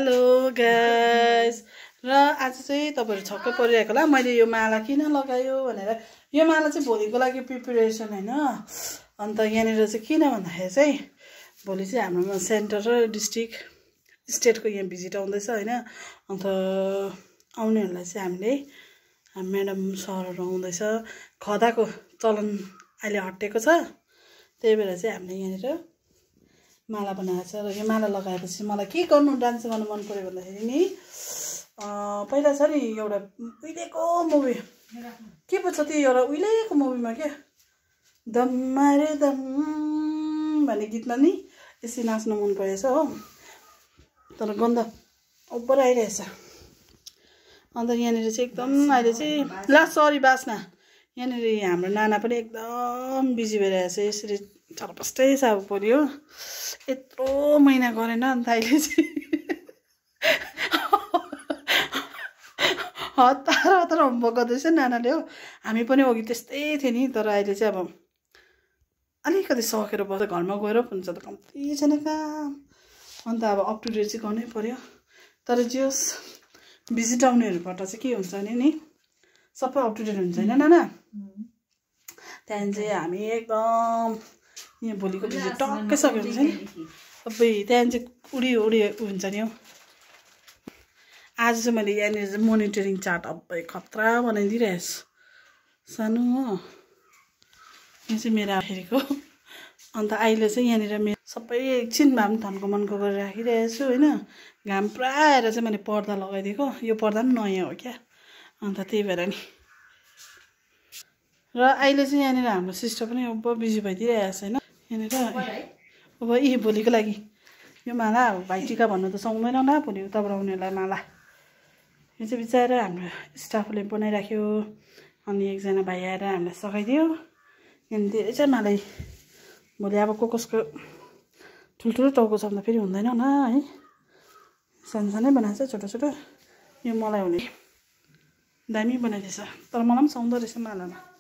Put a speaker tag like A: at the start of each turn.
A: Hello guys र आज चाहिँ तपाईहरु छक्कै परिरहेको होला मैले यो माला किन लगायो भनेर। यो माला चाहिँ भोलिको लागि प्रिपरेसन हैन। अन्त यहाँनिर चाहिँ किन भन्दाखेरि चाहिँ भोलि चाहिँ हाम्रो सेन्टर र डिस्ट्रिक्ट स्टेटको यहाँ भिजिट आउँदैछ हैन। अन्त आउनेहरुलाई चाहिँ हामीले म्याडम सरहरु आउँदैछ। खदाको चलन अहिले हटेको छ, त्यही भएर चाहिँ हामीले यहाँनिर माला बनाएको छ। र यो माला लगाएपछि मलाई के गर्नु डान्स गर्नु मन पर्यो भन्दाखेरि नि पहिला छ नि एउटा उहिलेको मुभी के पो छ त्यो एउटा उहिलेको मुभीमा के दम मारे दम भन्ने गीतमा नि यसरी नाच्नु मन परेछ हो। तर गन्ध ओभर आइरहेछ। अन्त यहाँनिर चाहिँ एकदम अहिले चाहिँ ला सरी बास्ना यहाँनिर हाम्रो नाना पनि एकदम बिजी भइरहेछ। यसरी चरपस्टै साब पर्यो। यत्रो महिना गरेन अन्त अहिले चाहिँ हतार हतार होमवर्क गर्दैछ नानाले हो। हामी पनि अघि त्यस्तै थियो नि, तर अहिले चाहिँ अब अलिकति सकेर बस्दा घरमा गएर हुन्छ त कम्ती छैन काम। अन्त अब अप टु डेट चाहिँ गर्नै पर्यो। तर जस भिजिट आउनेहरूबाट चाहिँ के हुन्छ भने नि सबै अप टु डेट हुन्छ हैन नाना। त्यहाँदेखि चाहिँ हामी एकदम यहाँ भोलिको भिजिट टक्कै सक्यो हुन्छ नि सबै। त्यहाँदेखि चाहिँ उडी उडी हुन्छ नि हौ। आज चाहिँ मैले यहाँनिर चाहिँ मोनिटरिङ चार्ट अबै खतरा बनाइदिइरहेछु सानो हो। यो चाहिँ मेरो आफैको। अन्त अहिले चाहिँ यहाँनिर मेरो सबै एकछिन भए पनि धनको मनको गरेर राखिरहेछु होइन। घाम पुरा आएर चाहिँ मैले पर्दा लगाइदिएको। यो पर्दा पनि नयाँ हो क्या, अन्त त्यही भएर नि। र अहिले चाहिँ यहाँनिर हाम्रो सिस्टर पनि अब बिजी भइदिइरहेको छ होइन। यहाँनिर अब यी भोलिको लागि यो माला भाइटिका भन्नु त सक्दैन होला, भोलि उताबाट आउनेहरूलाई माला। यो चाहिँ बिचरा हाम्रो स्टाफले बनाइराख्यो। अनि एकजना भाइ आएर हामीलाई सघाइदियो। यहाँ धेरै चाहिँ माला भोलि अब कसको ठुल्ठुलो टाउको छ भने फेरि हुँदैन होला है। सानो सानै बनाएको छ, छोटो छोटो। यो मलाई हुने दामी बनाइदिएछ, तर मलाई पनि सुहाउँदो रहेछ मालामा।